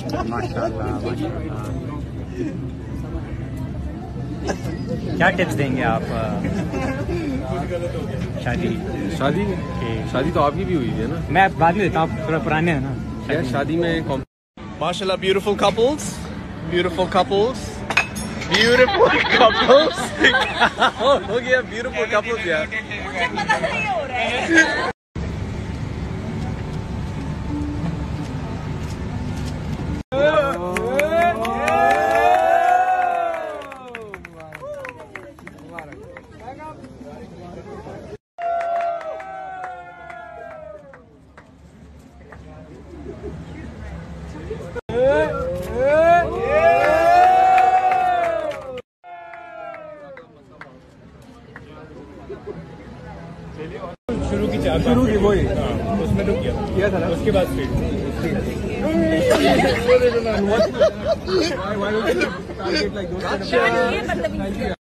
माशाल्लाह। क्या टिप्स देंगे आप शादी तो आपकी भी हुई है ना? मैं बाद में देता हूँ, थोड़ा पुराने हैं ना शादी में। माशाल्लाह, beautiful couples. हो गया beautiful couples यार। मुझे पता नहीं हो रहा है। शुरू की वही उसमें तो किया था ना, उसके बाद फिर